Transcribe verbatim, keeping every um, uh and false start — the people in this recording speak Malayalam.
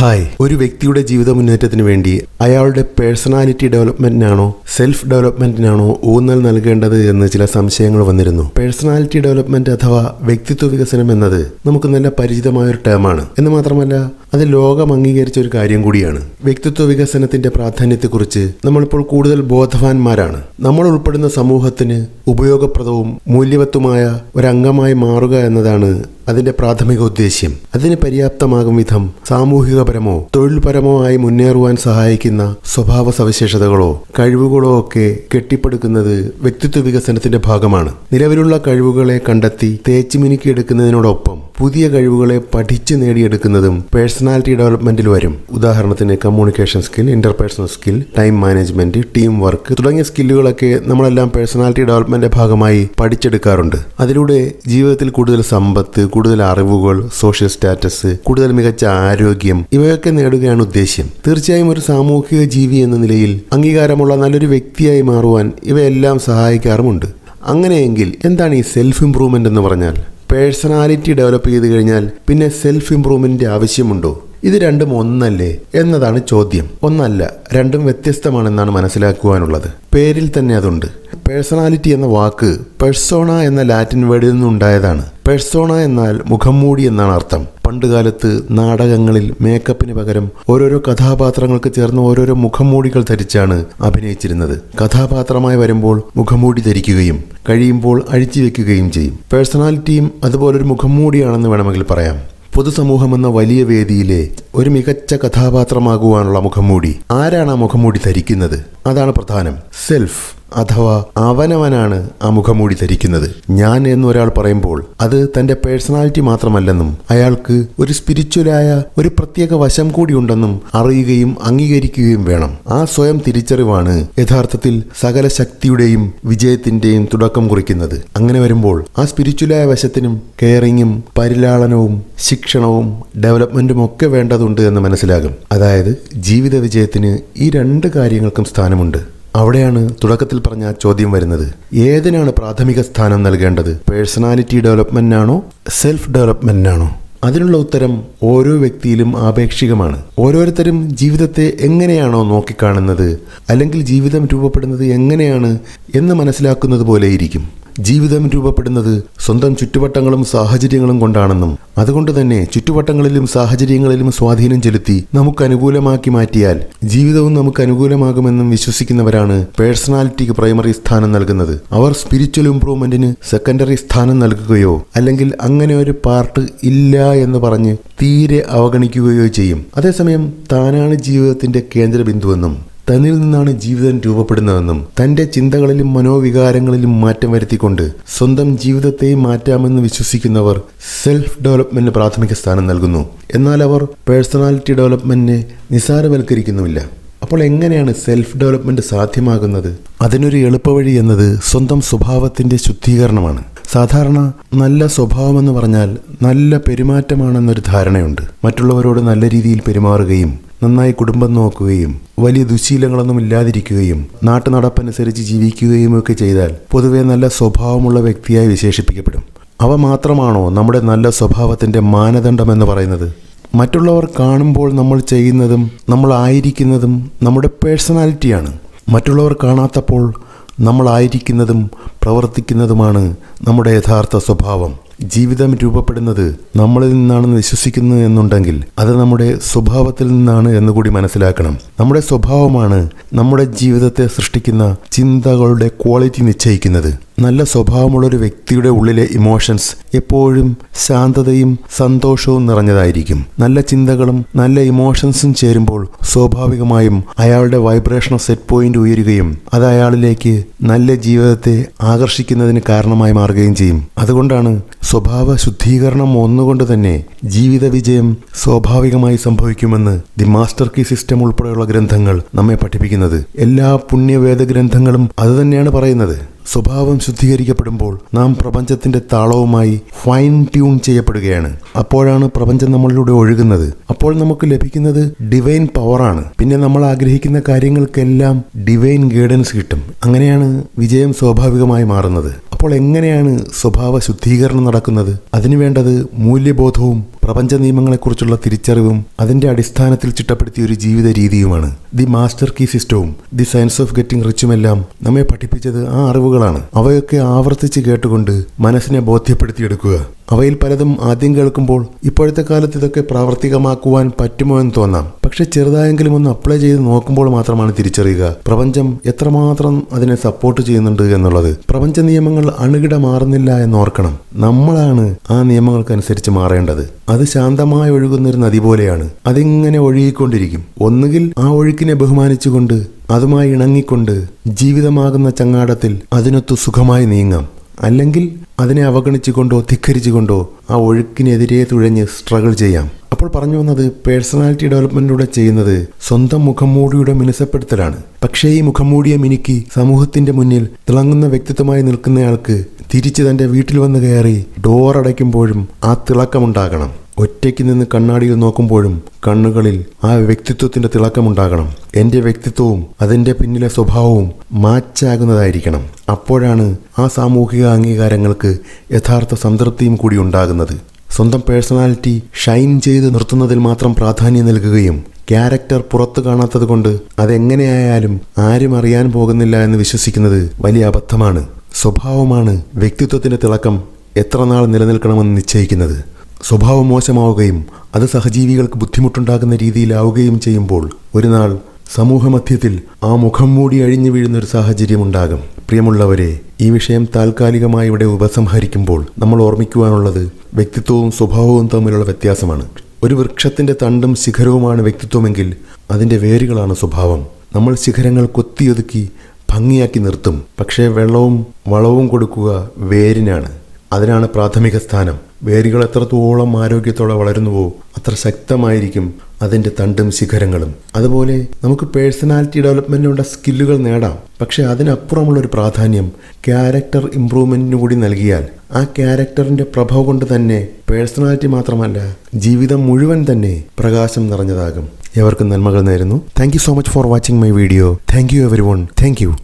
ഹായ്, ഒരു വ്യക്തിയുടെ ജീവിത മുന്നേറ്റത്തിന് വേണ്ടി അയാളുടെ പേഴ്സണാലിറ്റി ഡെവലപ്മെന്റിനാണോ സെൽഫ് ഡെവലപ്മെന്റിനാണോ ഊന്നൽ നൽകേണ്ടത് എന്ന് ചില സംശയങ്ങൾ വന്നിരുന്നു. പേഴ്സണാലിറ്റി ഡെവലപ്മെന്റ് അഥവാ വ്യക്തിത്വ വികസനം എന്നത് നമുക്ക് നല്ല പരിചിതമായ ഒരു ടേമാണ്. എന്ന് മാത്രമല്ല, അത് ലോകം അംഗീകരിച്ച ഒരു കാര്യം കൂടിയാണ്. വ്യക്തിത്വ വികസനത്തിന്റെ പ്രാധാന്യത്തെക്കുറിച്ച് നമ്മളിപ്പോൾ കൂടുതൽ ബോധവാന്മാരാണ്. നമ്മൾ ഉൾപ്പെടുന്ന സമൂഹത്തിന് ഉപയോഗപ്രദവും മൂല്യവത്തുമായ ഒരംഗമായി മാറുക എന്നതാണ് അതിന്റെ പ്രാഥമിക ഉദ്ദേശ്യം. അതിന് പര്യാപ്തമാകും വിധം സാമൂഹികപരമോ തൊഴിൽപരമോ ആയി മുന്നേറുവാൻ സഹായിക്കുന്ന സ്വഭാവ സവിശേഷതകളോ കഴിവുകളോ ഒക്കെ കെട്ടിപ്പടുക്കുന്നത് വ്യക്തിത്വ വികസനത്തിന്റെ ഭാഗമാണ്. നിലവിലുള്ള കഴിവുകളെ കണ്ടെത്തി തേച്ചു മിനുക്കിയെടുക്കുന്നതിനോടൊപ്പം പുതിയ കഴിവുകളെ പഠിച്ചു നേടിയെടുക്കുന്നതും പേഴ്സണാലിറ്റി ഡെവലപ്മെന്റിൽ വരും. ഉദാഹരണത്തിന് communication skill, interpersonal skill, time management, team work തുടങ്ങിയ സ്കില്ലുകളൊക്കെ നമ്മളെല്ലാം പേഴ്സണാലിറ്റി ഡെവലപ്മെന്റ് ഭാഗമായി പഠിച്ചെടുക്കാറുണ്ട്. അതിലൂടെ ജീവിതത്തിൽ കൂടുതൽ സമ്പത്ത്, കൂടുതൽ അറിവുകൾ, സോഷ്യൽ സ്റ്റാറ്റസ്, കൂടുതൽ മികച്ച ആരോഗ്യം ഇവയൊക്കെ നേടുകയാണ് ഉദ്ദേശ്യം. തീർച്ചയായും ഒരു സാമൂഹിക ജീവി എന്ന നിലയിൽ അംഗീകാരമുള്ള നല്ലൊരു വ്യക്തിയായി മാറുവാൻ ഇവയെല്ലാം സഹായിക്കാറുമുണ്ട്. അങ്ങനെയെങ്കിൽ എന്താണ് ഈ സെൽഫ് ഇംപ്രൂവ്മെന്റ് എന്ന് പറഞ്ഞാൽ? പേഴ്സണാലിറ്റി ഡെവലപ്പ് ചെയ്ത് കഴിഞ്ഞാൽ പിന്നെ സെൽഫ് ഇംപ്രൂവ്മെന്റിന്റെ ആവശ്യമുണ്ടോ? ഇത് രണ്ടും ഒന്നല്ലേ എന്നതാണ് ചോദ്യം. ഒന്നല്ല, രണ്ടും വ്യത്യസ്തമാണെന്നാണ് മനസ്സിലാക്കുവാനുള്ളത്. പേരിൽ തന്നെ അതുണ്ട്. പേഴ്സണാലിറ്റി എന്ന വാക്ക് പെർസോണ എന്ന ലാറ്റിൻ വേർഡിൽ നിന്നുണ്ടായതാണ്. പെർസോണ എന്നാൽ മുഖംമൂടി എന്നാണ് അർത്ഥം. പണ്ടുകാലത്ത് നാടകങ്ങളിൽ മേക്കപ്പിന് പകരം ഓരോരോ കഥാപാത്രങ്ങൾക്ക് ചേർന്ന് ഓരോരോ മുഖംമൂടികൾ ധരിച്ചാണ് അഭിനയിച്ചിരുന്നത്. കഥാപാത്രമായി വരുമ്പോൾ മുഖംമൂടി ധരിക്കുകയും കഴിയുമ്പോൾ അഴിച്ചു വെക്കുകയും ചെയ്യും. പേഴ്സണാലിറ്റിയും അതുപോലൊരു മുഖംമൂടിയാണെന്ന് വേണമെങ്കിൽ പറയാം. പൊതുസമൂഹമെന്ന വലിയ വേദിയിലെ ഒരു മികച്ച കഥാപാത്രമാകുവാനുള്ള മുഖംമൂടി ആരാണ് ആ മുഖംമൂടി ധരിക്കുന്നത്? അതാണ് പ്രധാനം. സെൽഫ് അഥവാ അവനവനാണ് ആ മുഖംമൂടി ധരിക്കുന്നത്. ഞാൻ എന്ന് ഒരാൾ പറയുമ്പോൾ അത് തന്റെ പേഴ്സണാലിറ്റി മാത്രമല്ലെന്നും അയാൾക്ക് ഒരു സ്പിരിച്വലായ ഒരു പ്രത്യേക വശം കൂടി ഉണ്ടെന്നും അറിയുകയും അംഗീകരിക്കുകയും വേണം. ആ സ്വയം തിരിച്ചറിവാണ് യഥാർത്ഥത്തിൽ സകല ശക്തിയുടെയും വിജയത്തിന്റെയും തുടക്കം കുറിക്കുന്നത്. അങ്ങനെ വരുമ്പോൾ ആ സ്പിരിച്വലായ വശത്തിനും കെയറിങ്ങും പരിലാളനവും ശിക്ഷണവും ഡെവലപ്മെന്റും ഒക്കെ വേണ്ടതുണ്ട് എന്ന് മനസ്സിലാകും. അതായത് ജീവിത വിജയത്തിന് ഈ രണ്ട് കാര്യങ്ങൾക്കും സ്ഥാനമുണ്ട്. അവിടെയാണ് തുടക്കത്തിൽ പറഞ്ഞ ചോദ്യം വരുന്നത്. ഏതിനാണ് പ്രാഥമിക സ്ഥാനം നൽകേണ്ടത്? പേഴ്സണാലിറ്റി ഡെവലപ്മെന്റിനാണോ സെൽഫ് ഡെവലപ്മെന്റിനാണോ? അതിനുള്ള ഉത്തരം ഓരോ വ്യക്തിയിലും ആപേക്ഷികമാണ്. ഓരോരുത്തരും ജീവിതത്തെ എങ്ങനെയാണോ നോക്കിക്കാണുന്നത്, അല്ലെങ്കിൽ ജീവിതം രൂപപ്പെടുന്നത് എങ്ങനെയാണ് എന്ന് മനസ്സിലാക്കുന്നത് പോലെയിരിക്കും. ജീവിതം രൂപപ്പെടുന്നത് സ്വന്തം ചുറ്റുവട്ടങ്ങളും സാഹചര്യങ്ങളും കൊണ്ടാണെന്നും അതുകൊണ്ട് തന്നെ ചുറ്റുവട്ടങ്ങളിലും സാഹചര്യങ്ങളിലും സ്വാധീനം ചെലുത്തി നമുക്ക് അനുകൂലമാക്കി മാറ്റിയാൽ ജീവിതവും നമുക്ക് അനുകൂലമാകുമെന്നും വിശ്വസിക്കുന്നവരാണ് പേഴ്സണാലിറ്റിക്ക് പ്രൈമറി സ്ഥാനം നൽകുന്നത്. അവർ സ്പിരിച്വൽ ഇംപ്രൂവ്മെന്റിന് സെക്കൻഡറി സ്ഥാനം നൽകുകയോ അല്ലെങ്കിൽ അങ്ങനെ ഒരു പാർട്ട് ഇല്ല എന്ന് പറഞ്ഞ് തീരെ അവഗണിക്കുകയോ ചെയ്യും. അതേസമയം താനാണ് ജീവിതത്തിന്റെ കേന്ദ്രബിന്ദുവെന്നും തന്നിൽ നിന്നാണ് ജീവിതം രൂപപ്പെടുന്നതെന്നും തന്റെ ചിന്തകളിലും മനോവികാരങ്ങളിലും മാറ്റം വരുത്തിക്കൊണ്ട് സ്വന്തം ജീവിതത്തെ മാറ്റാമെന്ന് വിശ്വസിക്കുന്നവർ സെൽഫ് ഡെവലപ്മെന്റിന് പ്രാഥമിക സ്ഥാനം നൽകുന്നു. എന്നാൽ അവർ പേഴ്സണാലിറ്റി ഡെവലപ്മെന്റിനെ നിസാരവൽക്കരിക്കുന്നുമില്ല. അപ്പോൾ എങ്ങനെയാണ് സെൽഫ് ഡെവലപ്മെന്റ് സാധ്യമാകുന്നത്? അതിനൊരു എളുപ്പവഴി എന്നത് സ്വന്തം സ്വഭാവത്തിന്റെ ശുദ്ധീകരണമാണ്. സാധാരണ നല്ല സ്വഭാവമെന്ന് പറഞ്ഞാൽ നല്ല പെരുമാറ്റമാണെന്നൊരു ധാരണയുണ്ട്. മറ്റുള്ളവരോട് നല്ല രീതിയിൽ പെരുമാറുകയും നന്നായി കുടുംബം നോക്കുകയും വലിയ ദുശീലങ്ങളൊന്നും ഇല്ലാതിരിക്കുകയും നാട്ടുനടപ്പനുസരിച്ച് ജീവിക്കുകയും ഒക്കെ ചെയ്താൽ പൊതുവെ നല്ല സ്വഭാവമുള്ള വ്യക്തിയായി വിശേഷിപ്പിക്കപ്പെടും. അവ മാത്രമാണോ നമ്മുടെ നല്ല സ്വഭാവത്തിന്റെ മാനദണ്ഡം എന്ന് പറയുന്നത്? മറ്റുള്ളവർ കാണുമ്പോൾ നമ്മൾ ചെയ്യുന്നതും നമ്മൾ ആയിരിക്കുന്നതും നമ്മുടെ പേഴ്സണാലിറ്റിയാണ്. മറ്റുള്ളവർ കാണാത്തപ്പോൾ നമ്മളായിരിക്കുന്നതും പ്രവർത്തിക്കുന്നതുമാണ് നമ്മുടെ യഥാർത്ഥ സ്വഭാവം. ജീവിതം രൂപപ്പെടുന്നത് നമ്മളിൽ നിന്നാണെന്ന് വിശ്വസിക്കുന്നു എന്നുണ്ടെങ്കിൽ അത് നമ്മുടെ സ്വഭാവത്തിൽ നിന്നാണ് എന്നുകൂടി മനസ്സിലാക്കണം. നമ്മുടെ സ്വഭാവമാണ് നമ്മുടെ ജീവിതത്തെ സൃഷ്ടിക്കുന്ന ചിന്തകളുടെ ക്വാളിറ്റി നിശ്ചയിക്കുന്നത്. നല്ല സ്വഭാവമുള്ളൊരു വ്യക്തിയുടെ ഉള്ളിലെ ഇമോഷൻസ് എപ്പോഴും ശാന്തതയും സന്തോഷവും നിറഞ്ഞതായിരിക്കും. നല്ല ചിന്തകളും നല്ല ഇമോഷൻസും ചേരുമ്പോൾ സ്വാഭാവികമായും അയാളുടെ വൈബ്രേഷണൽ സെറ്റ് പോയിന്റ് ഉയരുകയും അത് അയാളിലേക്ക് നല്ല ജീവിതത്തെ ആകർഷിക്കുന്നതിന് കാരണമായി മാറുകയും ചെയ്യും. അതുകൊണ്ടാണ് സ്വഭാവ ശുദ്ധീകരണം ഒന്നുകൊണ്ട് തന്നെ ജീവിത വിജയം സ്വാഭാവികമായി സംഭവിക്കുമെന്ന് ദി മാസ്റ്റർ കീ സിസ്റ്റം ഉൾപ്പെടെയുള്ള ഗ്രന്ഥങ്ങൾ നമ്മെ പഠിപ്പിക്കുന്നത്. എല്ലാ പുണ്യവേദ ഗ്രന്ഥങ്ങളും അതുതന്നെയാണ് പറയുന്നത്. സ്വഭാവം ശുദ്ധീകരിക്കപ്പെടുമ്പോൾ നാം പ്രപഞ്ചത്തിന്റെ താളവുമായി ഫൈൻ ട്യൂൺ ചെയ്യപ്പെടുകയാണ്. അപ്പോഴാണ് പ്രപഞ്ചം നമ്മളിലൂടെ ഒഴുകുന്നത്. അപ്പോൾ നമുക്ക് ലഭിക്കുന്നത് ഡിവൈൻ പവറാണ്. പിന്നെ നമ്മൾ ആഗ്രഹിക്കുന്ന കാര്യങ്ങൾക്കെല്ലാം ഡിവൈൻ ഗൈഡൻസ് കിട്ടും. അങ്ങനെയാണ് വിജയം സ്വാഭാവികമായി മാറുന്നത്. അപ്പോൾ എങ്ങനെയാണ് സ്വഭാവ ശുദ്ധീകരണം നടക്കുന്നത്? അതിനു വേണ്ടത് മൂല്യബോധവും പ്രപഞ്ച നിയമങ്ങളെക്കുറിച്ചുള്ള തിരിച്ചറിവും അതിന്റെ അടിസ്ഥാനത്തിൽ ചിട്ടപ്പെടുത്തിയ ഒരു ജീവിത രീതിയുമാണ്. ദി മാസ്റ്റർ കീ സിസ്റ്റവും ദി സയൻസ് ഓഫ് ഗെറ്റിംഗ് റിച്ചുമെല്ലാം നമ്മെ പഠിപ്പിച്ചത് ആ അറിവുകളാണ്. അവയൊക്കെ ആവർത്തിച്ച് കേട്ടുകൊണ്ട് മനസ്സിനെ ബോധ്യപ്പെടുത്തിയെടുക്കുക. അവയിൽ പലതും ആദ്യം കേൾക്കുമ്പോൾ ഇപ്പോഴത്തെ കാലത്ത് ഇതൊക്കെ പ്രാവർത്തികമാക്കുവാൻ പറ്റുമോ എന്ന് തോന്നാം. പക്ഷെ ചെറുതായെങ്കിലും ഒന്ന് അപ്ലൈ ചെയ്ത് നോക്കുമ്പോൾ മാത്രമാണ് തിരിച്ചറിയുക പ്രപഞ്ചം എത്രമാത്രം അതിനെ സപ്പോർട്ട് ചെയ്യുന്നുണ്ട് എന്നുള്ളത്. പ്രപഞ്ച നിയമങ്ങൾ അണുകിട മാറുന്നില്ല എന്നോർക്കണം. നമ്മളാണ് ആ നിയമങ്ങൾക്കനുസരിച്ച് മാറേണ്ടത്. അത് ശാന്തമായി ഒഴുകുന്ന ഒരു നദി പോലെയാണ്. അതിങ്ങനെ ഒഴുകിക്കൊണ്ടിരിക്കും. ഒന്നുകിൽ ആ ഒഴുക്കിനെ ബഹുമാനിച്ചുകൊണ്ട് അതുമായി ഇണങ്ങിക്കൊണ്ട് ജീവിതമാകുന്ന ചങ്ങാടത്തിൽ അതിനൊത്തു സുഖമായി നീങ്ങാം. അല്ലെങ്കിൽ അതിനെ അവഗണിച്ചുകൊണ്ടോ ധിക്കരിച്ചുകൊണ്ടോ ആ ഒഴുക്കിനെതിരെ തുഴഞ്ഞ് സ്ട്രഗിൾ ചെയ്യാം. അപ്പോൾ പറഞ്ഞു വന്നത് പേഴ്സണാലിറ്റി ഡെവലപ്മെന്റിലൂടെ ചെയ്യുന്നത് സ്വന്തം മുഖംമൂടിയുടെ മിനുസപ്പെടുത്തലാണ്. പക്ഷേ ഈ മുഖംമൂടിയെ മിനുക്കി സമൂഹത്തിന്റെ മുന്നിൽ തിളങ്ങുന്ന വ്യക്തിത്വമായി നിൽക്കുന്നയാൾക്ക് തിരിച്ച് തന്റെ വീട്ടിൽ വന്ന് കയറി ഡോർ അടയ്ക്കുമ്പോഴും ആ തിളക്കമുണ്ടാകണം. ഒറ്റയ്ക്ക് നിന്ന് കണ്ണാടിയിൽ നോക്കുമ്പോഴും കണ്ണുകളിൽ ആ വ്യക്തിത്വത്തിന്റെ തിളക്കമുണ്ടാകണം. എന്റെ വ്യക്തിത്വവും അതിന്റെ പിന്നിലെ സ്വഭാവവും മാച്ചാകുന്നതായിരിക്കണം. അപ്പോഴാണ് ആ സാമൂഹിക അംഗീകാരങ്ങൾക്ക് യഥാർത്ഥ സംതൃപ്തിയും കൂടി ഉണ്ടാകുന്നത്. സ്വന്തം പേഴ്സണാലിറ്റി ഷൈൻ ചെയ്ത് നിർത്തുന്നതിൽ മാത്രം പ്രാധാന്യം നൽകുകയും ക്യാരക്ടർ പുറത്തു കാണാത്തത് കൊണ്ട് അതെങ്ങനെയായാലും ആരും അറിയാൻ പോകുന്നില്ല എന്ന് വിശ്വസിക്കുന്നത് വലിയ അബദ്ധമാണ്. സ്വഭാവമാണ് വ്യക്തിത്വത്തിന്റെ തിളക്കം എത്ര നാൾ നിലനിൽക്കണമെന്ന് നിശ്ചയിക്കുന്നത്. സ്വഭാവം മോശമാവുകയും അത് സഹജീവികൾക്ക് ബുദ്ധിമുട്ടുണ്ടാകുന്ന രീതിയിലാവുകയും ചെയ്യുമ്പോൾ ഒരു നാൾ സമൂഹമധ്യത്തിൽ ആ മുഖം മൂടി അഴിഞ്ഞു വീഴുന്നൊരു സാഹചര്യം ഉണ്ടാകും. പ്രിയമുള്ളവരെ, ഈ വിഷയം താൽക്കാലികമായി ഇവിടെ ഉപസംഹരിക്കുമ്പോൾ നമ്മൾ ഓർമ്മിക്കുവാനുള്ളത് വ്യക്തിത്വവും സ്വഭാവവും തമ്മിലുള്ള വ്യത്യാസമാണ്. ഒരു വൃക്ഷത്തിന്റെ തണ്ടും ശിഖരവുമാണ് വ്യക്തിത്വമെങ്കിൽ അതിന്റെ വേരുകളാണ് സ്വഭാവം. നമ്മൾ ശിഖരങ്ങൾ കൊത്തിയൊതുക്കി ഭംഗിയാക്കി നിർത്തും. പക്ഷേ വെള്ളവും വളവും കൊടുക്കുക വേരിനാണ്. അതിനാണ് പ്രാഥമിക സ്ഥാനം. വേരുകൾ എത്രത്തോളം ആരോഗ്യത്തോടെ വളരുന്നുവോ അത്ര ശക്തമായിരിക്കും അതിൻ്റെ തണ്ടും ശിഖരങ്ങളും. അതുപോലെ നമുക്ക് പേഴ്സണാലിറ്റി ഡെവലപ്മെൻറ്റിനുള്ള സ്കില്ലുകൾ നേടാം. പക്ഷെ അതിനപ്പുറമുള്ളൊരു പ്രാധാന്യം ക്യാരക്ടർ ഇംപ്രൂവ്മെൻറ്റിന് കൂടി നൽകിയാൽ ആ ക്യാരക്ടറിൻ്റെ പ്രഭ കൊണ്ട് തന്നെ പേഴ്സണാലിറ്റി മാത്രമല്ല ജീവിതം മുഴുവൻ തന്നെ പ്രകാശം നിറഞ്ഞതാകും. എവർക്കും നന്മകൾ നേരുന്നു. Thank you so much for watching my video. Thank you everyone. Thank U.